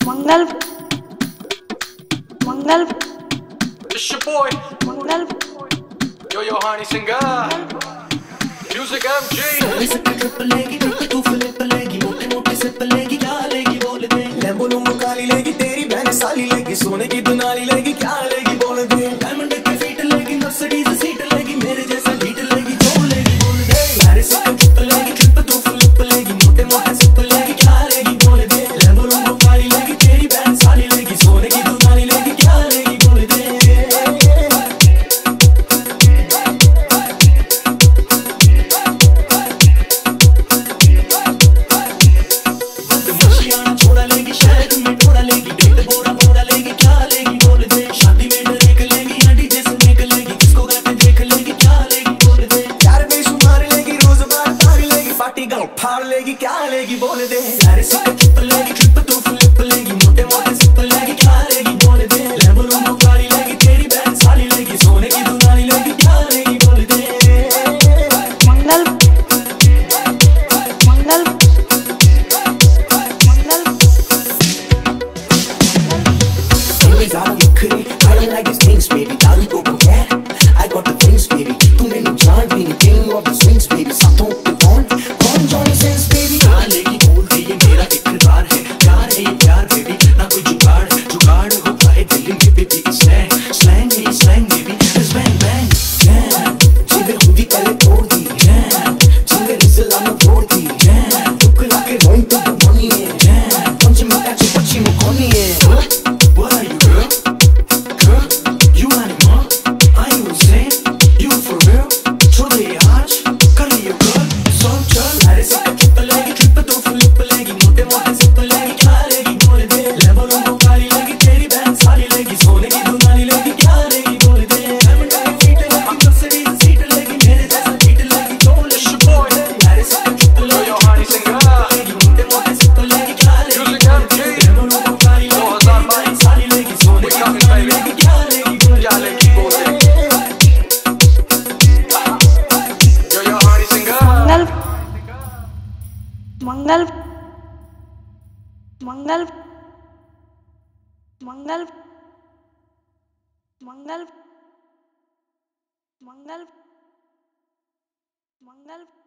Mangal Mangal It's your boy, Mangal Yo Honey Singer, Music MG. लेगी तू flip लेगी मोटे मोटे सिप लेगी क्या लेगी बोल दे लैम्बो लूम्बो काली लेगी तेरी बहन साली लेगी सोने की दुनाली लेगी क्या लेगी बोल दे डायमंड की फीट लेगी मर्सिडीज सीट लेगी मेरे जैसा बीट लेगी जो लेगी बोल दे यार से ट्रिप लेगी ट्रिप तू फ्लिप लेगी मोटे मोटे सिप लेगी क्या लेगी बोल दे लैम्बो लूम्बो काली लेगी तेरी बहन साली लेगी सोने की दुनाली लेगी क्या लेगी बोल दे छोड़ा लेगी शहद में थोड़ा लेगी डेट बोरा बोरा लेगी क्या लेगी बोल दे शादी में देख लेगी हड्डी जैसे देख लेगी किसको गाते देख लेगी क्या लेगी बोल दे यार बेशुमार लेगी रोज बार तार लेगी पार्टी गाँव फाड़ लेगी क्या लेगी बोल दे यार से ट्रिप लेगी ट्रिप तू फ्लिप लेगी मोटे मोटे सिप लेगी क्या लेगी बोल दे लैम्बो लूम्बो काली लेगी तेरी बहन साली लेगी सोने की दुनाली लेगी क्या लेगी बोल दे मंगल मंगल I don't like these things, baby. Darling, go get. I got the things, baby. तू मेरी जान भी नहीं king of the swings, baby. साथों पे कौन Johnny Sins, baby. क्या लेगी बोल दे ये मेरा इकरार है प्यार है ये प्यार, baby. ना कोई जुगाड़ हो पाए दिल्ली में, baby. Slang है ये slang, baby. It's bang bang, yeah. जिन्हें खुदी पहले तोड़ दी, yeah. जिन्हें रिजल आना तोड़ दी, yeah. तुक लाके रोई तो बनी है, yeah. पंच में कैचे पची मुकोनी है. What are you, girl? You animal? Are you insane? You for real? छोड़ दे ये आज, कर लियो girl. सब चल, अरे से ट्रिप लेगी ट्रिप तो फ्लिप लेगी मोटे मोटे सिप लेगी क्या लेगी बोल दे लैम्बो लूम्बो काली लेगी तेरी बहन साली लेगी सोने की दुनाली लेगी क्या लेगी बोल दे डायमंड की फीट लेगी मर्सिडीज सीट लेगी मेरे जैसा बीट लेगी जो लेगी बोल दे अरे से ट्रिप लेगी Honey Singer, मोटे मोटे सिप लेगी क्या लेगी Music MG. लैम्बो लूम्बो काली लेगी तेरी बहन साली लेगी सोने की दुनाली लेगी क्या लेगी बोल दे क्या लेगी बोल दे. Yo Honey Singer, मंगल मंगल मंगल मंगल मंगल मंगल मंगल